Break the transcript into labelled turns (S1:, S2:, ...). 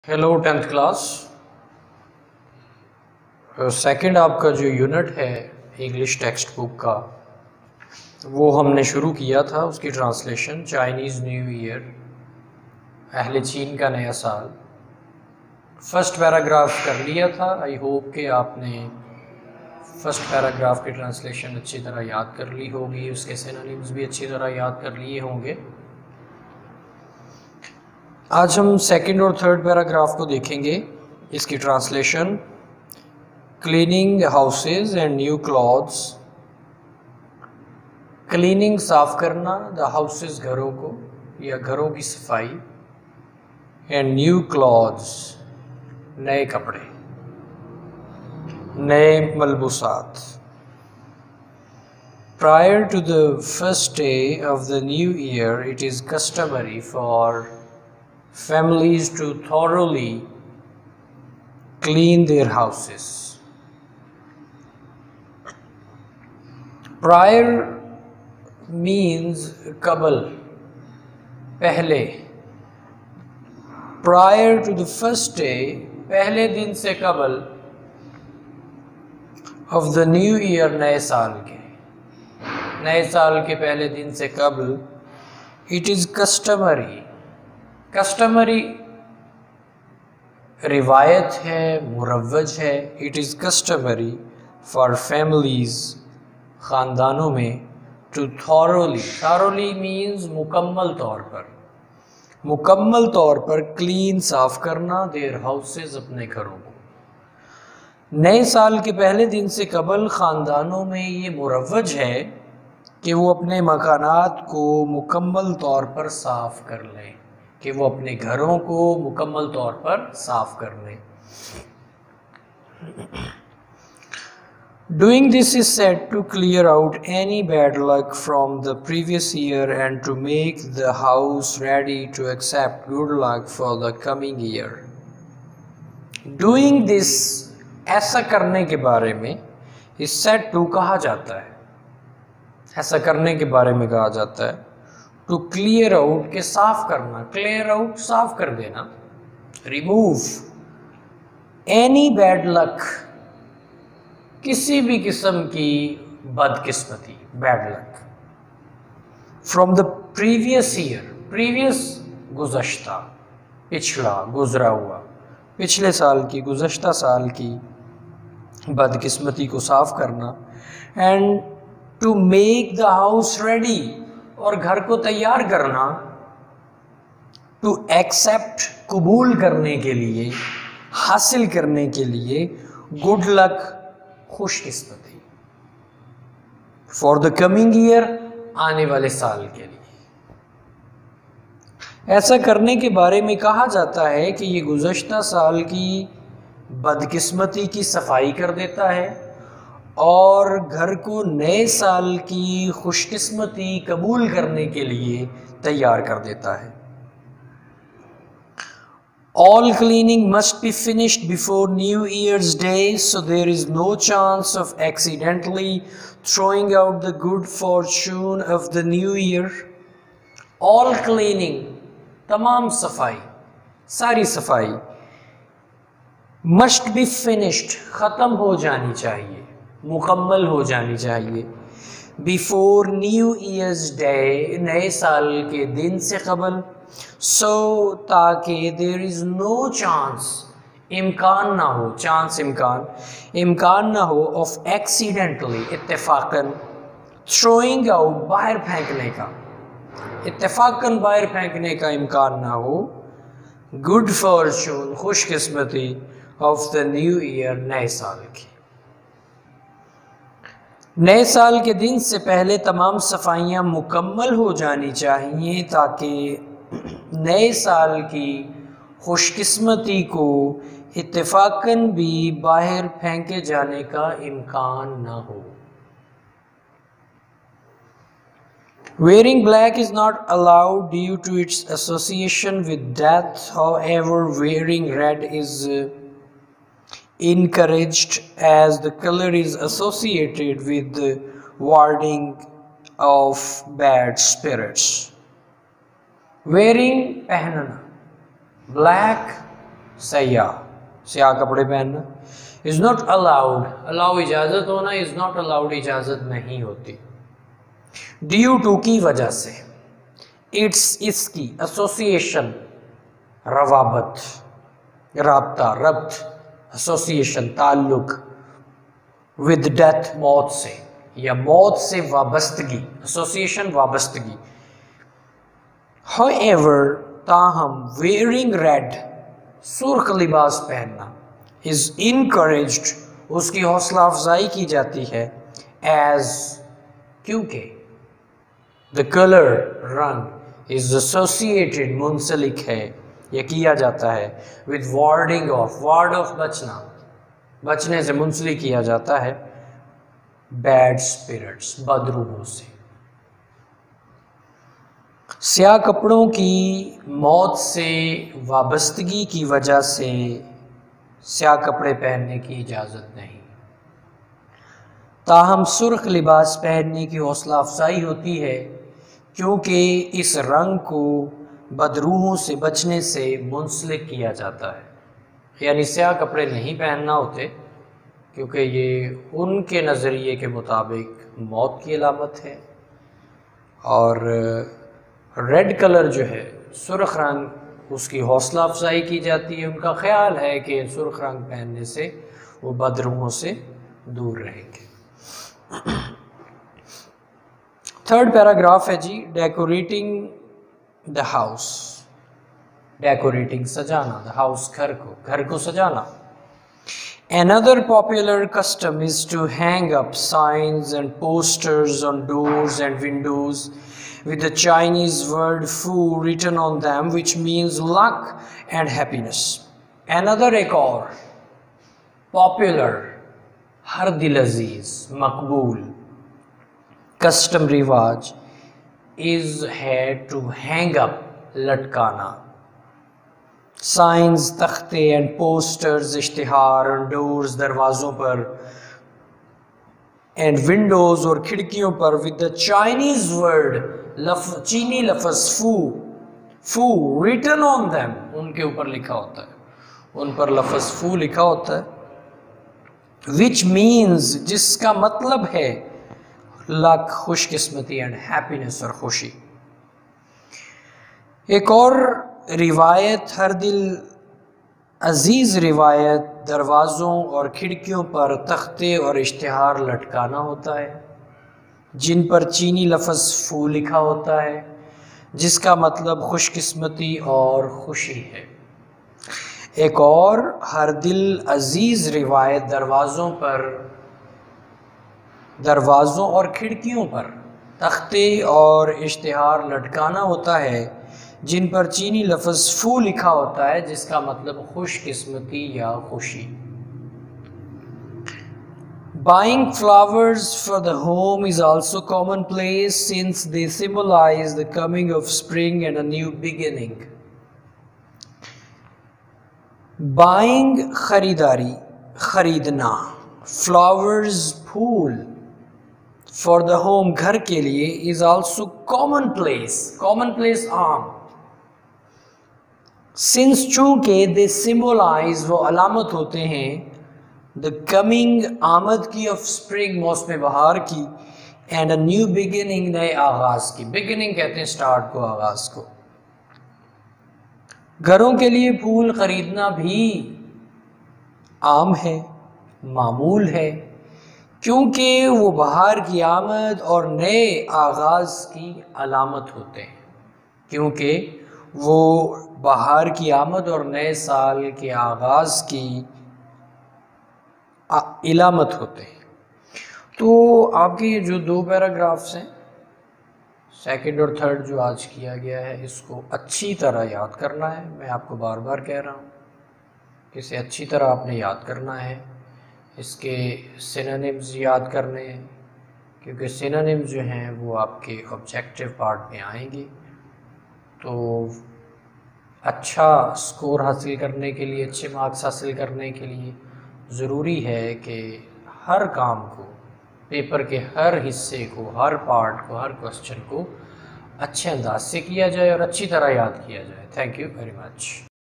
S1: Hello 10th class. Second आपका जो unit है इंग्लिश टेक्स्ट बुक का वो हमने शुरू किया था। उसकी ट्रांसलेशन चाइनीज़ न्यू ईयर, अहले चीन का नया साल। फर्स्ट पैराग्राफ कर लिया था। आई होप कि आपने फर्स्ट पैराग्राफ की ट्रांसलेशन अच्छी तरह याद कर ली होगी, उसके सिनोनिम्स भी अच्छी तरह याद कर लिए होंगे। आज हम सेकंड और थर्ड पैराग्राफ को देखेंगे। इसकी translation cleaning houses and new clothes. Cleaning साफ करना, द हाउसेज घरों को या घरों की सफाई, एंड न्यू क्लॉथ्स नए कपड़े, नए मलबूसात। Prior to the first day of the new year, it is customary for families to thoroughly clean their houses. Prior means qabl, पहले। Prior to the first day, पहले दिन से कबल, of the new year, नए साल के, नए साल के पहले दिन से कबल, it is customary, कस्टमरी रिवायत है, मुरव्वज है। It is customary for families, ख़ानदानों में, टू थॉरोली मीन्स मुकम्मल तौर पर क्लीन साफ करना, देयर हाउसेज अपने घरों को। नए साल के पहले दिन से कबल ख़ानदानों में ये मुरव्वज है कि वो अपने मकानात को मुकम्मल तौर पर साफ़ कर लें, कि वो अपने घरों को मुकम्मल तौर पर साफ कर लें। Doing this is said to clear out any bad luck from the previous year and to make the house ready to accept good luck for the coming year. Doing this, ऐसा करने के बारे में, is said to कहा जाता है, ऐसा करने के बारे में कहा जाता है। टू क्लियर आउट के साफ करना, क्लियर आउट साफ कर देना, रिमूव एनी बैड लक, किसी भी किस्म की बदकिस्मती, bad luck, from the previous year, previous गुज़श्ता, पिछला, गुजरा हुआ, पिछले साल की, गुज़श्ता साल की बदकिस्मती को साफ करना। And to make the house ready, और घर को तैयार करना, टू एक्सेप्ट, कबूल करने के लिए, हासिल करने के लिए, गुड लक, खुशकिस्मती, फॉर द कमिंग ईयर, आने वाले साल के लिए। ऐसा करने के बारे में कहा जाता है कि ये गुज़श्ता साल की बदकिस्मती की सफाई कर देता है और घर को नए साल की खुशकिस्मती कबूल करने के लिए तैयार कर देता है। All cleaning must be finished before New Year's Day, so there is no chance of accidentally throwing out the good fortune of the new year. All cleaning, तमाम सफाई, सारी सफाई, must be finished, ख़त्म हो जानी चाहिए, मुकम्मल हो जानी चाहिए, बिफोर न्यू ईयर्स डे, नए साल के दिन से कबल, सो ताकि देर इज़ नो चांस, इम्कान ना हो, चांस इम्कान ना हो, ऑफ एक्सीडेंटली, इत्तेफाकन, थ्रोइंग आउट, बाहर फेंकने का, इत्तेफाकन बाहर फेंकने का इम्कान ना हो, गुड फॉर्चून, खुशकिस्मती, ऑफ द न्यू ईयर, नए साल की। नए साल के दिन से पहले तमाम सफाइयाँ मुकम्मल हो जानी चाहिए ताकि नए साल की खुशकिस्मती को इत्तेफाकन भी बाहर फेंके जाने का इम्कान ना हो। Wearing black is not allowed due to its association with death. However, wearing red is encouraged as the color is associated with the warding of bad spirits. Wearing, पहनना, black सयाह, स्याह कपड़े पहनना। इज़ नॉट अलाउड, अलाउ इजाज़त होना, is not allowed इजाज़त नहीं होती। Due to की वजह से, इट्स इसकी, एसोसिएशन रवाबत, राब्ता, रब्त, एसोसिएशन ताल्लुक, विद डेथ मौत से, या मौत से वाबस्तगी, एसोसिएशन वाबस्तगी। हाउएवर ताहम, वेयरिंग रेड, सुर्ख लिबास पहनना, इज इनकरेज्ड, उसकी हौसला अफजाई की जाती है, एज, क्योंकि, द कलर, रंग, इज एसोसिएटेड, मुंसलिक है या किया जाता है, with warding off, ward off बचना, बचने से मुंसलिक किया जाता है, बैड स्पिरिट्स, बदरूहों से। स्याह कपड़ों की मौत से वाबस्तगी की वजह से स्याह कपड़े पहनने की इजाज़त नहीं। ताहम सुर्ख लिबास पहनने की हौसला अफजाई होती है क्योंकि इस रंग को बदरूहों से बचने से मुंसलिक किया जाता है। यानी स्याह कपड़े नहीं पहनना होते क्योंकि ये उनके नज़रिए के मुताबिक मौत की अलामत है। और रेड कलर जो है, सुर्ख रंग, उसकी हौसला अफजाई की जाती है। उनका ख्याल है कि सुर्ख रंग पहनने से वो बदरूहों से दूर रहेंगे। थर्ड पैराग्राफ है जी, डेकोरेटिंग द हाउस, डेकोरेटिंग सजाना, द हाउस घर को सजाना। Another popular custom is to hang up signs and posters on doors and windows with the Chinese word "fu" written on them, which means luck and happiness. Another, एक और popular, हर दिल अजीज, मकबूल custom, रिवाज is है to hang up, लटकाना, signs, तख्ते, and posters, इश्तिहार, and doors, दरवाज़ों पर, एंड विंडोज़, और खिड़कियों पर, विद द चाइनीज़ वर्ड, चीनी लफ्ज़ फू रिटन ऑन देम, उनके ऊपर लिखा होता है, उन पर लफ्ज़ फू लिखा होता है, विच मीन्स, जिसका मतलब है लक, खुशकिस्मती, एंड हैप्पीनेस, और खुशी। एक और रिवायत, हर दिल अजीज़ रिवायत, दरवाज़ों और खिड़कियों पर तख्ते और इश्तिहार लटकाना होता है जिन पर चीनी लफ्ज़ फू लिखा होता है, जिसका मतलब खुशकिस्मती और खुशी है। एक और हर दिल अजीज़ रिवायत, दरवाज़ों और खिड़कियों पर तख्ते और इश्तिहार लटकाना होता है जिन पर चीनी लफ्ज़ फू लिखा होता है, जिसका मतलब खुशकिस्मती या खुशी। Buying flowers for the home is also commonplace since they symbolize the coming of spring and a new beginning. Buying, खरीदारी, खरीदना, flowers, fool, for the home, घर के लिए, is also commonplace, आम, सिंस, चूँकि, दे सिम्बोलाइज, वो अलामत होते हैं, द कमिंग, आमद की, ऑफ स्प्रिंग, मौसम बहार की, एंड अ न्यू बिगिनिंग, नए आगाज़ की। बिगिनिंग कहते हैं स्टार्ट को, आगाज़ को। घरों के लिए फूल खरीदना भी आम है, मामूल है, क्योंकि वो बहार की आमद और नए आगाज़ की अलामत होते हैं, क्योंकि वो बहार की आमद और नए साल के आगाज़ की इलामत होते हैं। तो आपके ये जो दो पैराग्राफ्स हैं, सेकंड और थर्ड, जो आज किया गया है, इसको अच्छी तरह याद करना है। मैं आपको बार बार कह रहा हूँ, इसे अच्छी तरह आपने याद करना है। इसके सिनोनिम्स याद करने हैं, क्योंकि सिनोनिम्स जो हैं वो आपके ऑब्जेक्टिव पार्ट में आएंगे। तो अच्छा स्कोर हासिल करने के लिए, अच्छे मार्क्स हासिल करने के लिए ज़रूरी है कि हर काम को, पेपर के हर हिस्से को, हर पार्ट को, हर क्वेश्चन को अच्छे अंदाज से किया जाए और अच्छी तरह याद किया जाए। Thank you very much.